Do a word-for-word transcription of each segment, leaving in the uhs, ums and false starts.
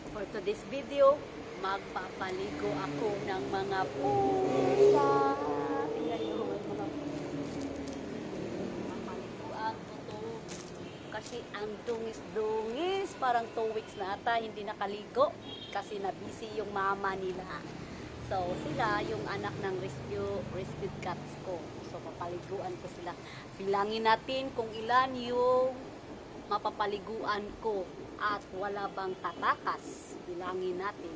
For today's video, magpapaligo ako ng mga pusa. Tingnan nyo, mga papaliguan ko to. Kasi ang dungis-dungis, parang two weeks na ata hindi nakaligo. Kasi na-busy yung mama nila. So, sila yung anak ng rescue, rescued cats ko. So, papaliguan ko sila. Bilangin natin kung ilan yung mapapaliguan ko at wala bang tatakas. Bilangin natin.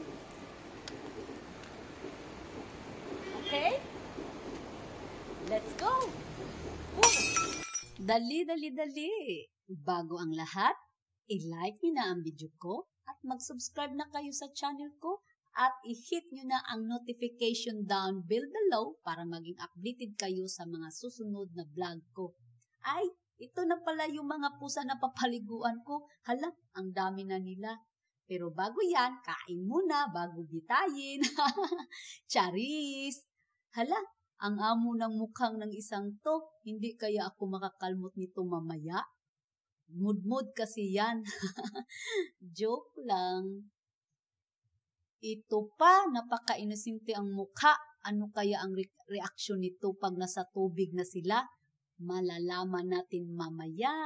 Okay? Let's go! Woo! Dali, dali, dali! Bago ang lahat, i-like nyo na ang video ko at mag-subscribe na kayo sa channel ko at i-hit nyo na ang notification down below para maging updated kayo sa mga susunod na vlog ko. Ay, ito na pala yung mga pusa na papaliguan ko. Hala, ang dami na nila. Pero bago yan, kain muna bago bitayin. Charis! Hala, ang amo ng mukhang ng isang to. Hindi kaya ako makakalmot nito mamaya? Mood-mood kasi yan. Joke lang. Ito pa, napaka-inosente ang mukha. Ano kaya ang re reaksyon nito pag nasa tubig na sila? Malalaman natin mamaya.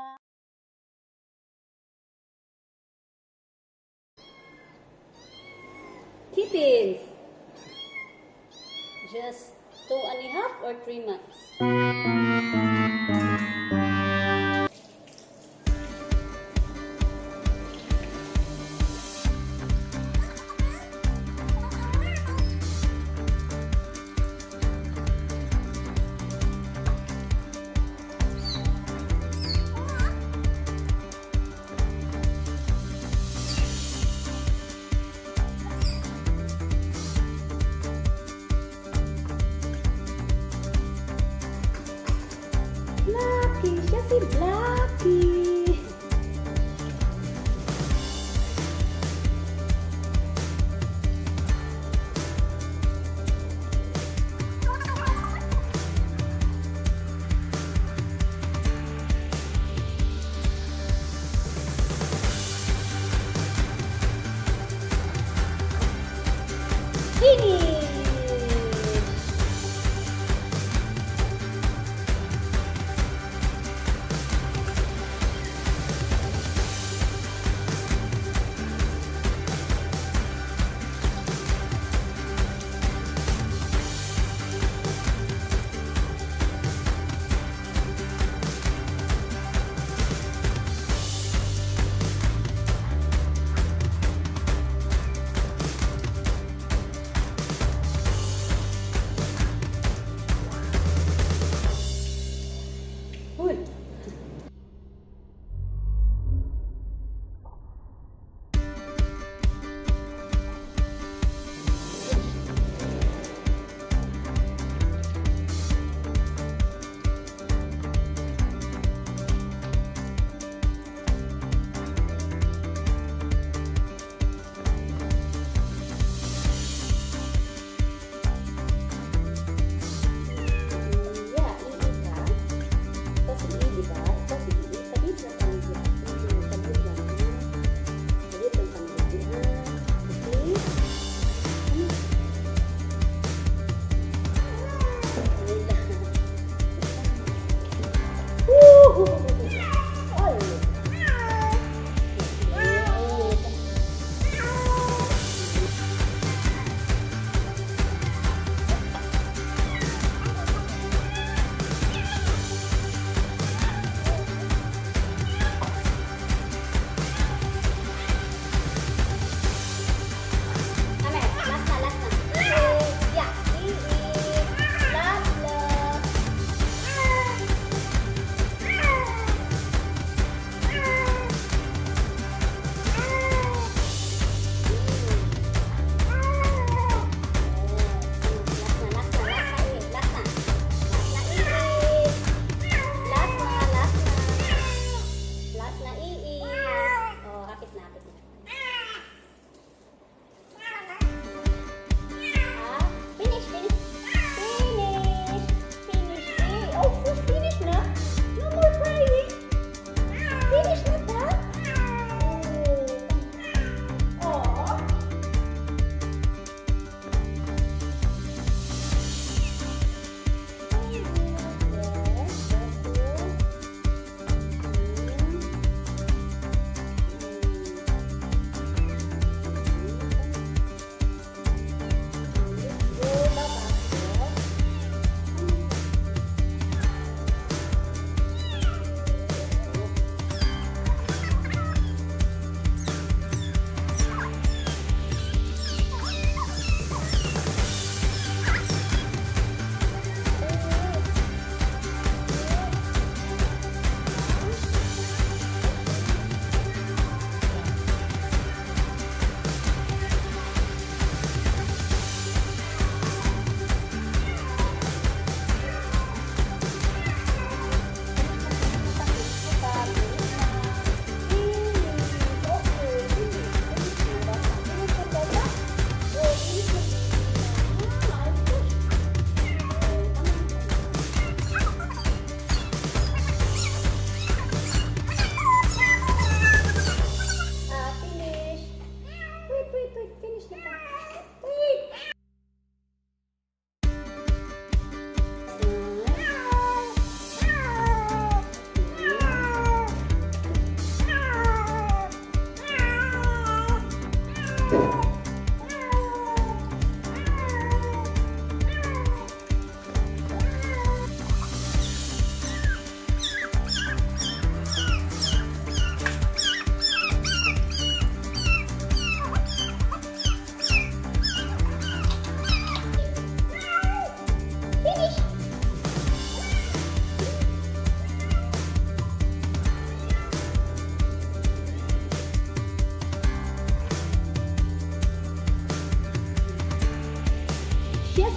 Kittens! Just two and a half or three months?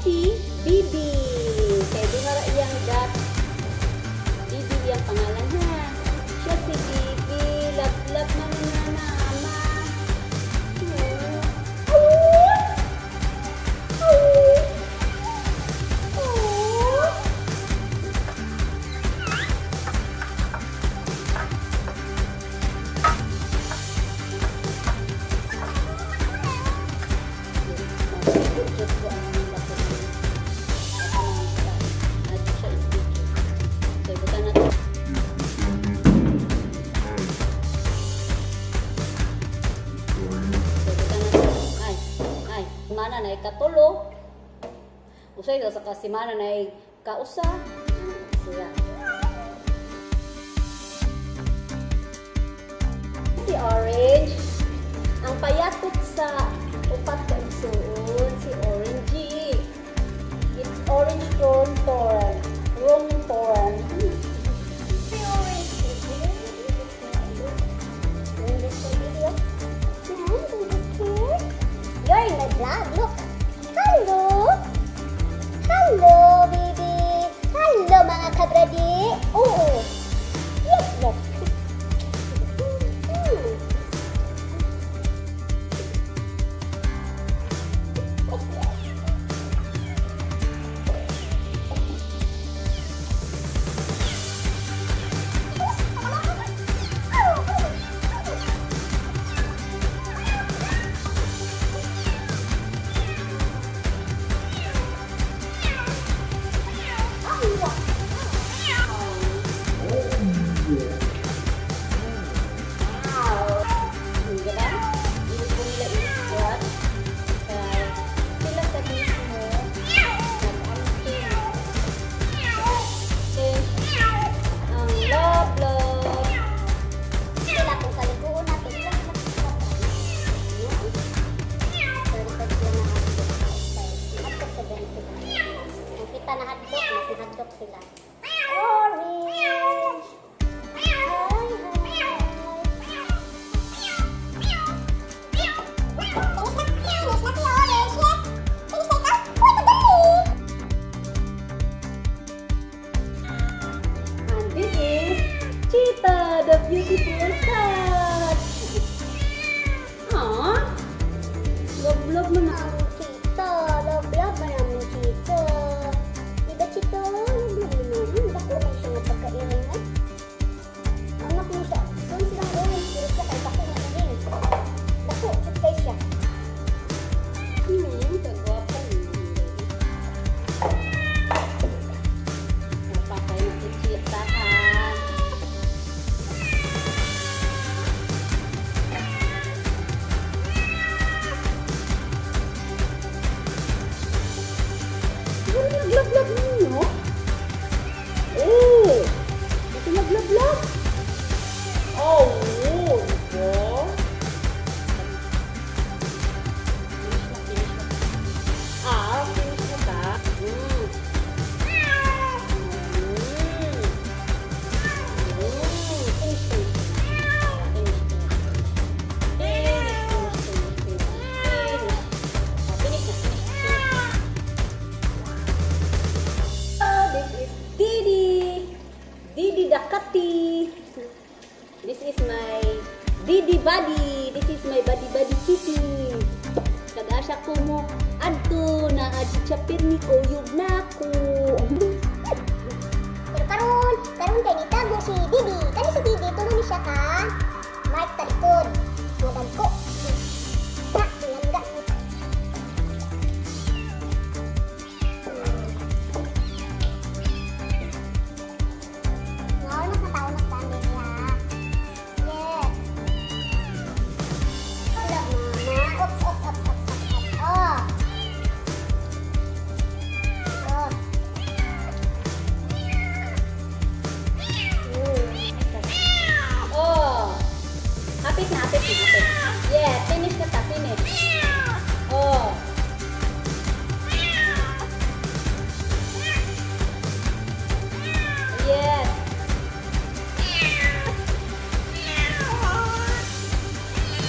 si Bibi. Kaya di nga iyang dat. Bibi yung pangalan niya. Siya si Bibi. Love-love na na na ama. Hmm. Oh! Oh! Oh! Mana na ikatulo. Usay daw sa kasimana na ikausa. Siya. Si Orange. Ang payatot sa upat ka isuon si Orangey. It's orange corn torn. Wrong torn. Si Orange. You're in my vlog, look. Hello. Hello, baby. Hello, mga kabradi. Oo. Yes, yes. Kita na hotdog, mas hotdog sila. Orange! Hi, And this is Cheetah, the beautiful cat. Aww. Love-love mo na. Chito, love-love ba namin Chito? Diba Chito? Love-love mo namin. Bako may siya nga pagkailangan. Anak mo siya. Doon silang orange. Pero siya kay bako na rin. Bako, chukay siya. Hmm, kagwapa niya. Napakay na si Cheetah, ha? Nag-love-love ninyo? Oh! Ito nag-love-love? Oh! Ito? Finish na, finish na. Ah, finish na ba? Mm. Mm. Mm. Finish, finish. Finish, finish. Finish, finish, finish, finish. Finish. Oh, finish na, finish, finish. This is Didi. Didi the Catty. This is my Didi buddy. This is my buddy buddy kitty. Nag-asa ko mo adto na adchapir ni ko yug na ko. Pero karon, karon kay nitago si Didi. Kani si Didi, tulo ni siya ka. Mark sa likod. Madam ko. Na, tilangga. Ngayon, mas natawa na sa niya. Yes. Love mama. Oops, oops, oops, oops, oops, oops. Oh. Oh. Oh. Hapit na, hapit na, hapit. Yeah, finish na ta, finish. Oh. Yes.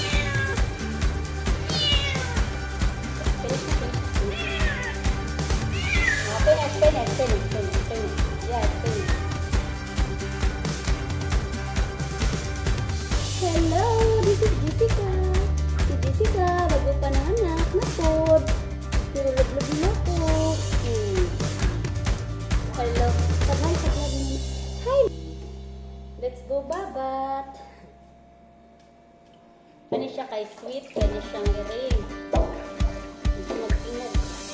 Finish na, finish na, finish na. Kani siya kay sweet, kani siyang iring. Hindi mag-ingog.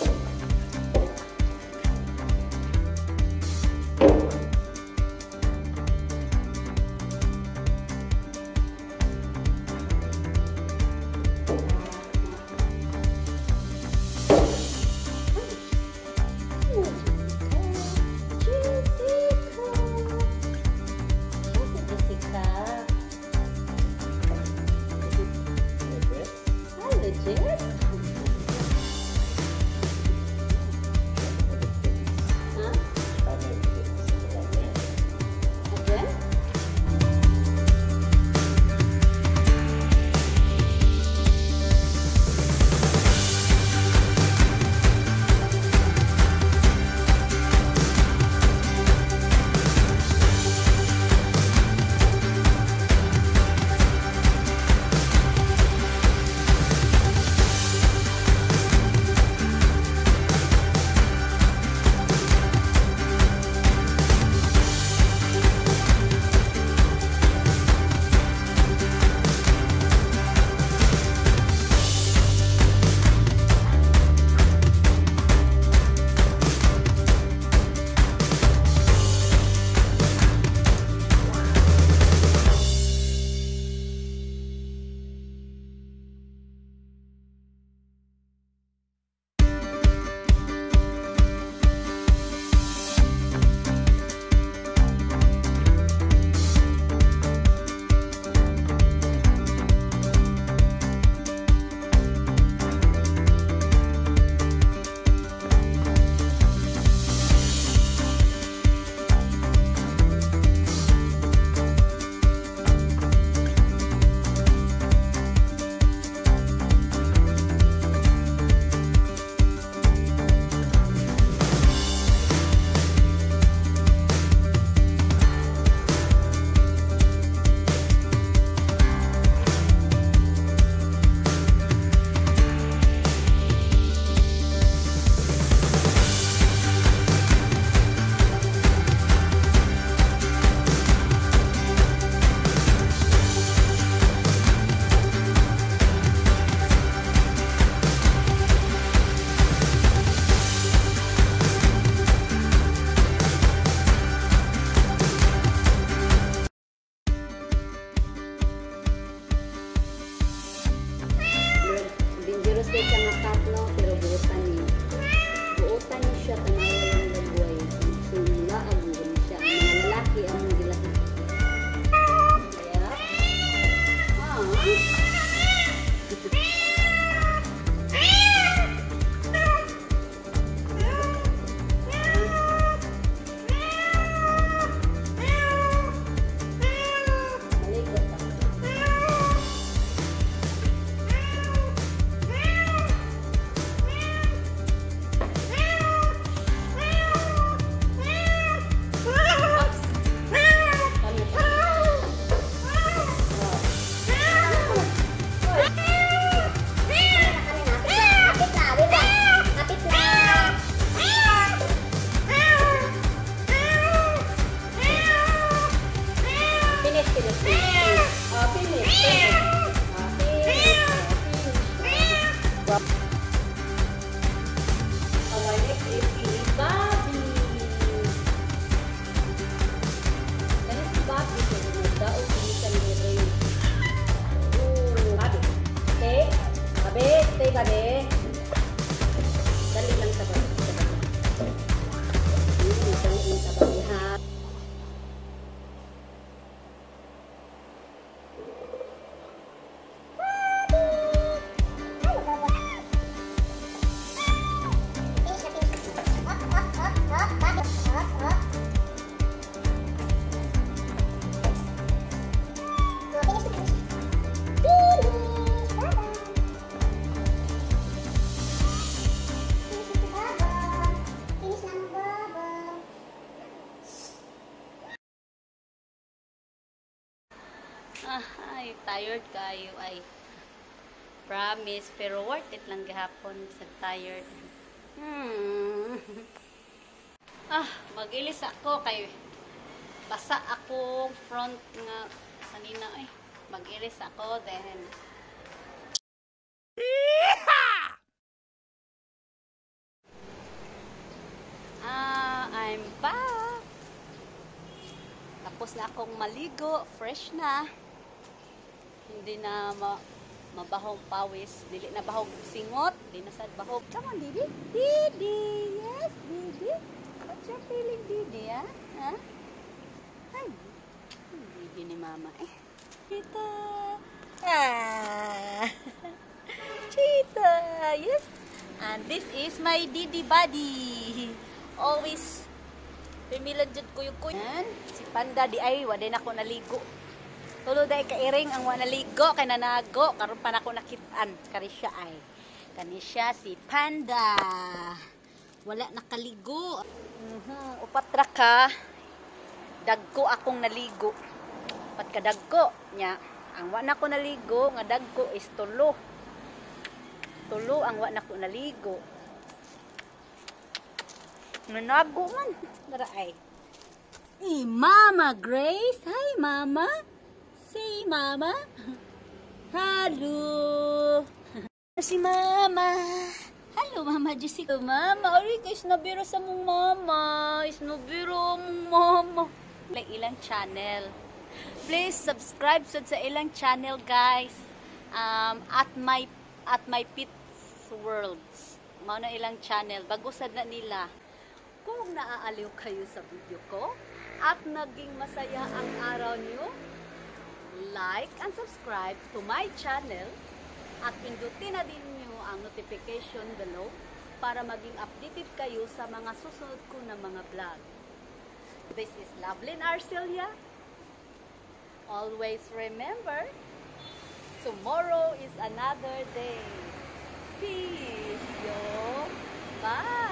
Ah, ay, tired kayo ay. Promise, pero worth it lang gahapon sa tired. Hmm. Ah, mag-ilis ako kay basa ako front nga sanina ay. Mag-ilis ako then Ah, I'm back. Tapos na akong maligo, fresh na. Hindi na ma mabahog pawis, dili na bahog singot, di na sad bahog. Come on, Didi. Didi, yes, Didi. What's your feeling, Didi, ah? Huh? Ay, Didi ni Mama. Eh, Chita. Ah. Chita, yes. And this is my Didi buddy. Always pimilan jud ko yung kuy. Si Panda di ay waday na ko naligo. Tulo day kairing ang wa naligo kay nanago karon pa nako nakitaan kani siya ay. Kani siya si Panda. Wala nakaligo. Mhm, upat ra ka. Dagko akong naligo. Pat ka dagko nya. Ang wa nako naligo nga dagko is tulo. Tulo ang wa nako naligo. Nanago man. Dara ay. Eh, Mama Grace. Hi, Mama. Say, Mama. Hello. Si Mama. Hello, Mama Jessica. Mama, ori ka isnabiro sa mong Mama. Isnabiro mong Mama. Ilang channel. Please subscribe sa ilang channel, guys. Um, at my at my Pits Worlds. Mao na ilang channel. Bagusad na nila. Kung naaaliw kayo sa video ko at naging masaya ang araw niyo, like and subscribe to my channel at pindutin na din niyo ang notification below para maging updated kayo sa mga susunod ko na mga vlog. This is Lovelyn Arcelia. Always remember, tomorrow is another day. Peace, yo. Bye.